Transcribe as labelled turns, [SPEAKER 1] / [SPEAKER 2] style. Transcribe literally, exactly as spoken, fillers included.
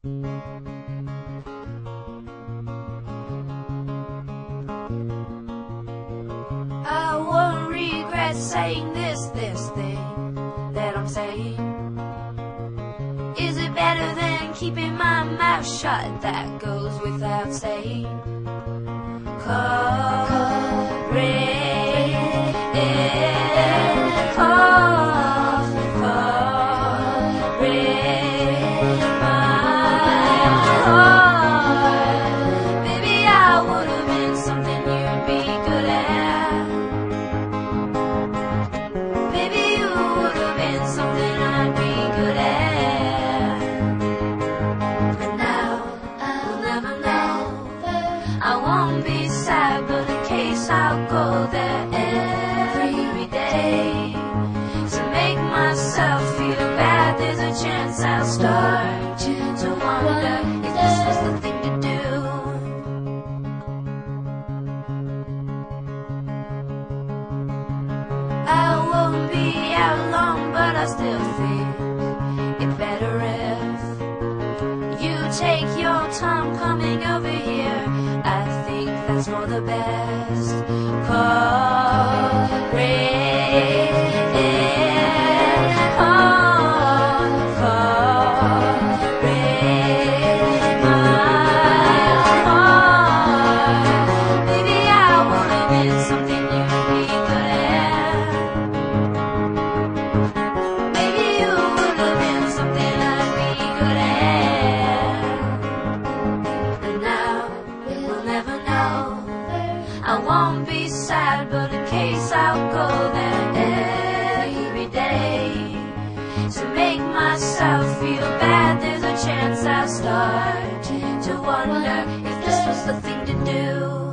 [SPEAKER 1] I won't regret saying this, this thing that I'm saying. Is it better than keeping my mouth shut? That goes without saying. Call, ring, call, call, ring my heart. Baby, I would have been something you'd be good at. Baby, you would have been something I'd be good at. And now, I'll never know. I won't be sad, but in case I'll go there every day to make myself feel bad. There's a chance I'll start to wonder if this was the thing to do. I won't be out long, but I still think it better if you take your time coming over here. I think that's for the best. Call, ring, call, call, ring my heart. Baby, I would have been something you'd be good at. Maybe you would have been something I'd be good at. And now we'll never know. I won't be sad, but in case I'll go there every day to make myself feel bad. There's a chance I'll start to wonder if this was the thing to do.